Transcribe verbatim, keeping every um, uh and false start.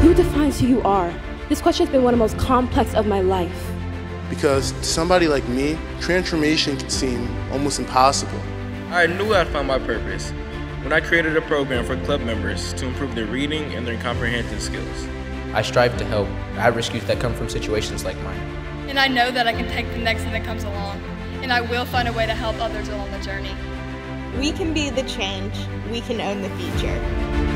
Who defines who you are? This question has been one of the most complex of my life. Because to somebody like me, transformation can seem almost impossible. I knew I'd found my purpose when I created a program for club members to improve their reading and their comprehension skills. I strive to help at-risk youth that come from situations like mine. And I know that I can take the next thing that comes along, and I will find a way to help others along the journey. We can be the change. We can own the future.